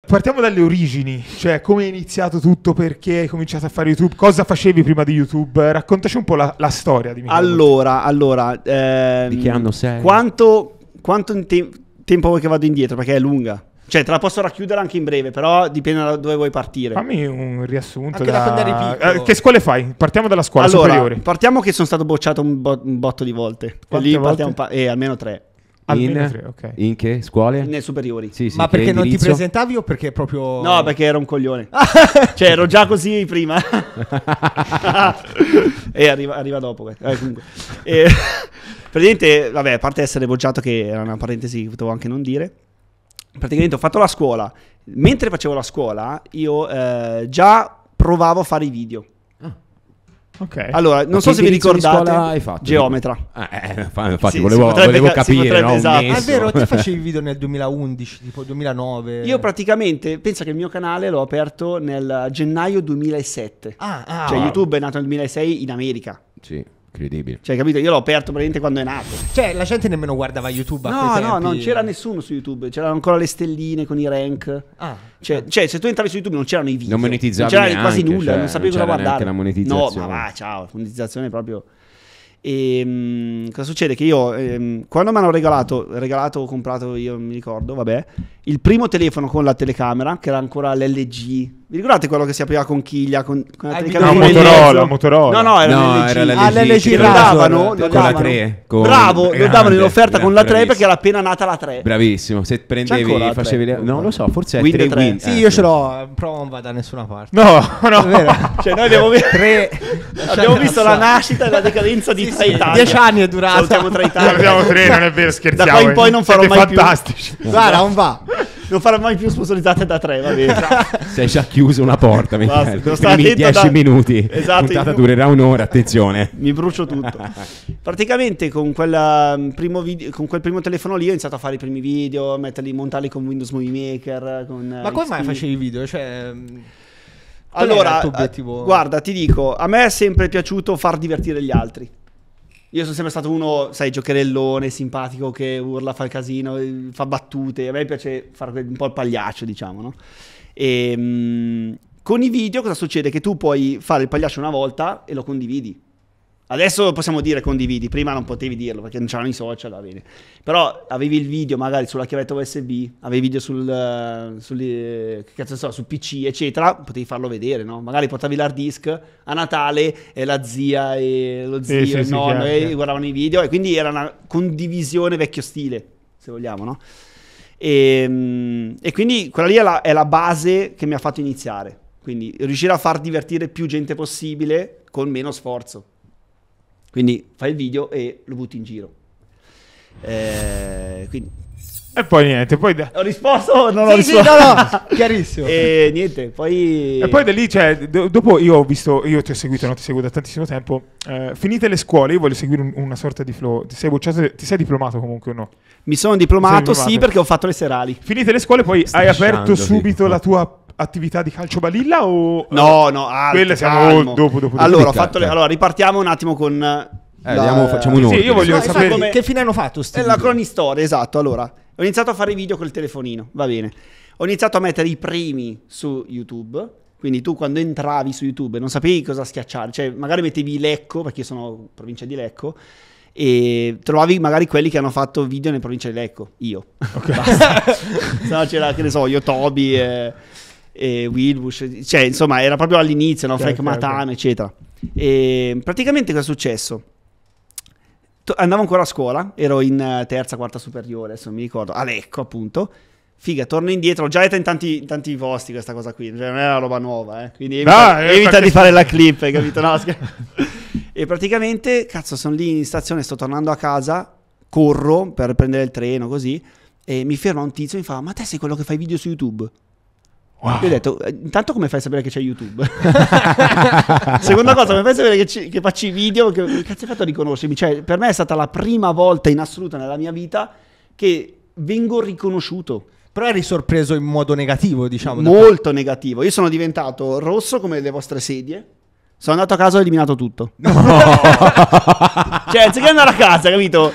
partiamo dalle origini, cioè come è iniziato tutto, perché hai cominciato a fare YouTube, cosa facevi prima di YouTube, raccontaci un po' la storia di Michele. Allora, di che anno sei? Quanto tempo vuoi che vado indietro, perché è lunga? Cioè te la posso racchiudere anche in breve, però dipende da dove vuoi partire. Fammi un riassunto. Anche da quando eri piccolo. Che scuole fai? Partiamo dalla scuola Allora, superiore. partiamo che sono stato bocciato un botto di volte. Quante Lì volte? partiamo almeno 3. Almeno In? 3, ok. In che scuole? Nelle superiori. Sì, sì, Ma che perché non ti indirizzo? presentavi o perché proprio... No, perché ero un coglione. Cioè ero già così prima. E arriva dopo. Comunque. Praticamente, vabbè, a parte essere bocciato, che era una parentesi che potevo anche non dire, praticamente ho fatto la scuola. Mentre facevo la scuola, io già provavo a fare i video. Ok. Allora, non Ma so che se vi indirizzo di ricordate, scuola hai fatto? geometra. Infatti Sì, volevo si capire, potrebbe, no? esatto. Messo. Ah, è vero, ti facevi video nel 2011, tipo 2009. Io praticamente, penso che il mio canale l'ho aperto nel gennaio 2007. Cioè YouTube è nato nel 2006 in America. Sì, incredibile. Cioè, capito? Io l'ho aperto praticamente quando è nato. Cioè, la gente nemmeno guardava YouTube a quei No, tempi. non c'era nessuno su YouTube. C'erano ancora le stelline con i rank. Cioè, se tu entravi su YouTube non c'erano i video. Non monetizzavi non c'era quasi neanche, nulla, cioè, non sapevi non cosa c'era neanche guardare. la monetizzazione. No, ma va, ciao, la monetizzazione proprio... cosa succede? Che io quando mi hanno regalato o comprato, io mi ricordo, vabbè, il primo telefono con la telecamera, che era ancora l'LG. Vi ricordate quello che si apriva con chiglia con la telecamera? No, Motorola. No, era l'LG. che lo davano con la 3. Bravo, lo davano in offerta con la 3 bravissimo. perché era appena nata la 3. Bravissimo, se prendevi, C'è ancora la facevi 3? non lo so, forse è Win 3 3. Win. Sì, io ce l'ho, però non vado da nessuna parte. No. È vero. Cioè noi abbiamo Abbiamo visto la nascita e la decadenza di Tra Italia. 10 anni è durata. Salutiamo Tra Italia. Abbiamo 3, non è vero, scherziamo. Da qua in poi non farò Siete mai più. fantastici. Guarda, non va. Non farò mai più sponsorizzate da 3, va bene. Sei già chiuso una porta, Basta, i devo stare primi attento 10 minuti. Esatto, puntata io- durerà un'ora, attenzione. Mi brucio tutto. Praticamente con quel primo telefono lì ho iniziato a fare i primi video, montarli con Windows Movie Maker. Ma come mai XP. facevi video? Cioè, Allora, il tuo obiettivo? guarda, ti dico, a me è sempre piaciuto far divertire gli altri. Io sono sempre stato uno, sai, giocherellone, simpatico, che urla, fa il casino, fa battute. A me piace fare un po' il pagliaccio, diciamo, no? Con i video cosa succede? Che tu puoi fare il pagliaccio una volta e lo condividi. Adesso possiamo dire condividi, prima non potevi dirlo perché non c'erano i social, va bene. Però avevi il video magari sulla chiavetta USB, avevi video sul PC, eccetera, potevi farlo vedere, no? Magari portavi l'hard disk a Natale e la zia e lo zio Sì, e il sì, nonno chiaro. guardavano i video, e quindi era una condivisione vecchio stile, se vogliamo, no? E quindi quella lì è la base che mi ha fatto iniziare. Quindi riuscire a far divertire più gente possibile con meno sforzo. Quindi fai il video e lo butti in giro. Quindi... E poi niente, Ho risposto o non ho Sì, risposto? no, chiarissimo. E niente, poi... E poi da lì, cioè, dopo io ti ho seguito, no? Ti seguo da tantissimo tempo. Finite le scuole, io voglio seguire una sorta di flow. Ti sei bocciato, ti sei diplomato comunque o no? Mi sono diplomato, Sei diplomato. sì, perché ho fatto le serali. Finite le scuole, poi hai aperto Strisciandovi. subito la tua attività di calcio balilla o... No, quelle siamo calmo. dopo. Allora, ho Calma. fatto allora, ripartiamo un attimo con... Facciamo un Sì, ordine. io voglio No, sapere... come- Che fine hanno fatto sti È la video? cronistoria, esatto. Allora, ho iniziato a fare video col telefonino, va bene. Ho iniziato a mettere i primi su YouTube. Quindi tu quando entravi su YouTube non sapevi cosa schiacciare. Cioè, magari mettevi Lecco, perché io sono provincia di Lecco, e trovavi magari quelli che hanno fatto video nella provincia di Lecco. Io. Basta. Se no c'era, che ne so, io, Toby e Wilbush. Cioè, insomma, era proprio all'inizio, no? Frank ok. Matano, eccetera. E praticamente cosa è successo? Andavo ancora a scuola, ero in terza, quarta superiore, adesso non mi ricordo, a Lecco appunto. Figa, torno indietro, ho già detto in tanti posti questa cosa qui, cioè non è una roba nuova, quindi evita perché- di fare la clip, hai capito? No, e praticamente, cazzo, sono lì in stazione, sto tornando a casa, corro per prendere il treno, così, e mi ferma un tizio e mi fa: ma te sei quello che fai video su YouTube? Wow. Io ho detto: intanto come fai a sapere che c'è YouTube? Seconda cosa, come fai a sapere che faccio i video? Che cazzo hai fatto a riconoscermi? Cioè, per me è stata la prima volta in assoluto nella mia vita che vengo riconosciuto. Però eri sorpreso in modo negativo, diciamo. Molto negativo. Io sono diventato rosso come le vostre sedie. Sono andato a casa e ho eliminato tutto. Cioè, anziché andare a casa, capito?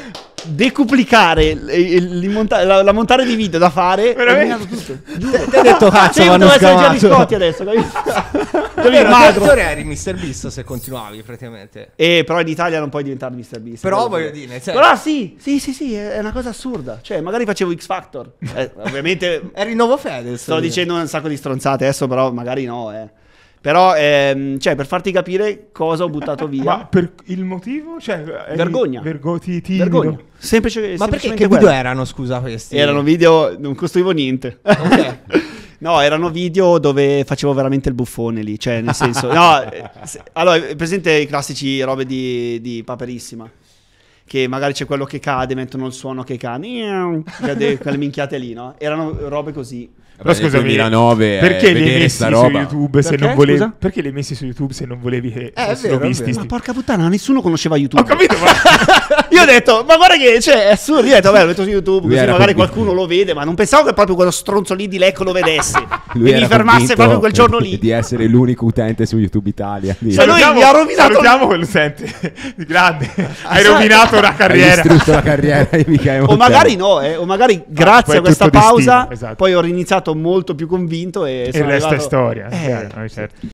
decuplicare la montare di video da fare. Ho Veramente? tutto. Ti ha detto cazzo, Sì, vanno devo essere già scamato. Scotti adesso, capito? Ero Magro. attore, eri Mr. Beast se continuavi praticamente. Però in Italia non puoi diventare Mr. Beast. Però voglio dire, nel senso- Però sì, è una cosa assurda. Cioè, magari facevo X Factor. Ovviamente Eri Novo Fedez. sto dicendo un sacco di stronzate adesso, però magari no, Però, cioè, per farti capire cosa ho buttato via. Ma per il motivo? Cioè, Vergogna. Vergogna. Semplice, Ma perché semplicemente che video quello. erano, scusa, questi? Erano video, non costruivo niente. Ok. No, erano video dove facevo veramente il buffone lì, cioè nel senso... No, allora, è presente i classici robe di Paperissima? Che magari c'è quello che cade, mettono il suono che cade, quelle minchiate lì, no? Erano robe così. Però scusami, 2009 perché li hai vedere messi sta su roba. YouTube se Perché? non volevi? Scusa? Perché li hai messi su YouTube se non volevi che È fossero vero, è visti? vero. Ma porca puttana, nessuno conosceva YouTube. Ho capito, ma Io ho detto, ma guarda che, cioè, è assurdo. Io ho detto, vabbè, lo metto su YouTube, Lui così era magari convinto. qualcuno lo vede, ma non pensavo che proprio quello stronzo lì di Lecco lo vedesse. Lui e mi era fermasse convinto proprio quel giorno lì. di essere l'unico utente su YouTube Italia. Cioè, lui mi ha rovinato- Salutiamo quell'utente di grande. Hai sai- rovinato una Hai carriera. distrutto la carriera di Michele O Montella. magari no, o magari poi grazie è a questa tutto pausa, destino, esatto. poi ho riniziato molto più convinto e Il sono resto è arrivato- storia. Eh, chiaro, certo.